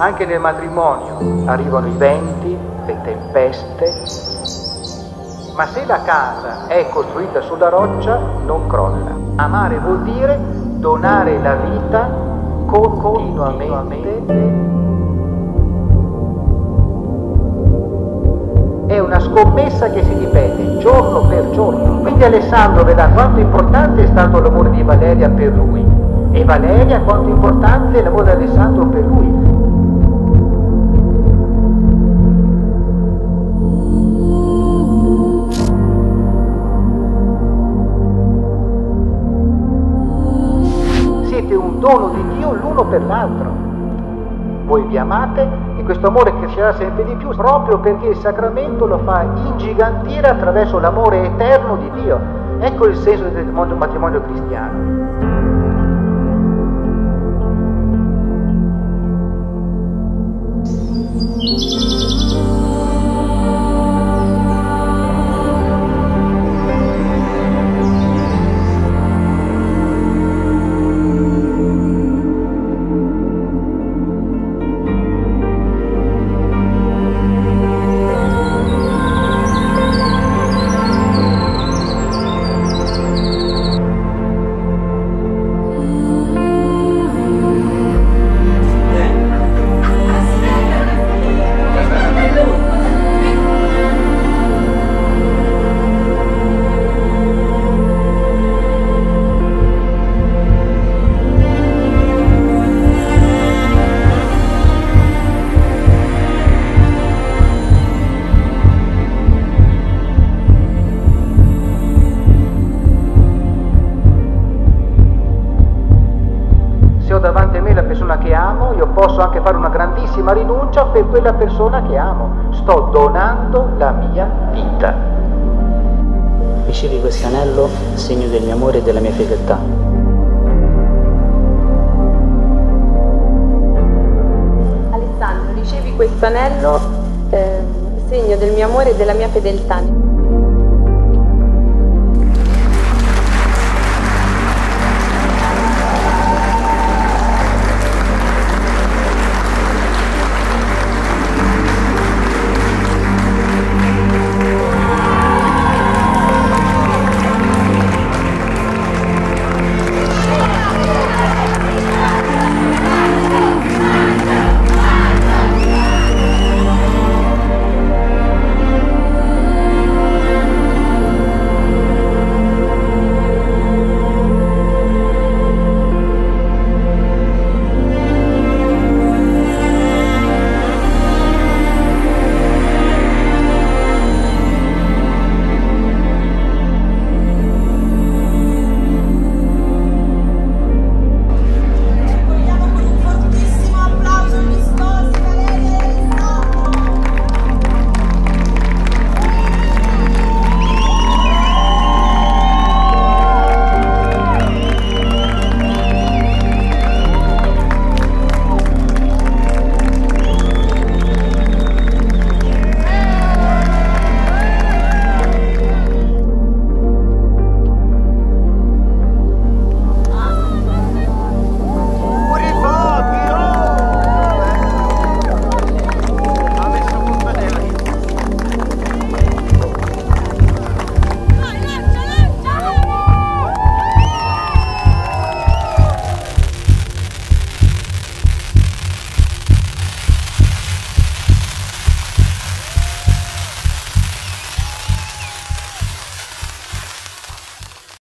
Anche nel matrimonio arrivano i venti, le tempeste, ma se la casa è costruita sulla roccia non crolla. Amare vuol dire donare la vita continuamente. È una scommessa che si ripete giorno per giorno. Quindi Alessandro vedrà quanto importante è stato l'amore di Valeria per lui e Valeria quanto importante è l'amore di Alessandro per lui. Siete un dono di Dio l'uno per l'altro. Voi vi amate e questo amore crescerà sempre di più proprio perché il sacramento lo fa ingigantire attraverso l'amore eterno di Dio. Ecco il senso del matrimonio cristiano. Se ho davanti a me la persona che amo, io posso anche fare una grandissima rinuncia per quella persona che amo. Sto donando la mia vita. Ricevi questo anello, segno del mio amore e della mia fedeltà. Alessandro, ricevi questo anello, segno del mio amore e della mia fedeltà.